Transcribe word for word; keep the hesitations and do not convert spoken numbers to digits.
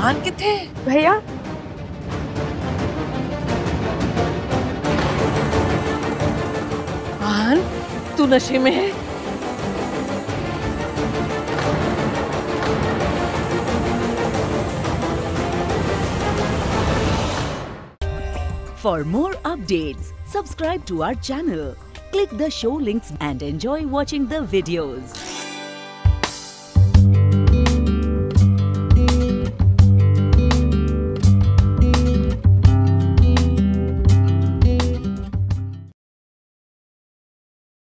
आहान किथे? भैया आहान तू नशे में है? For more updates, subscribe to our channel, click the show links and enjoy watching the videos.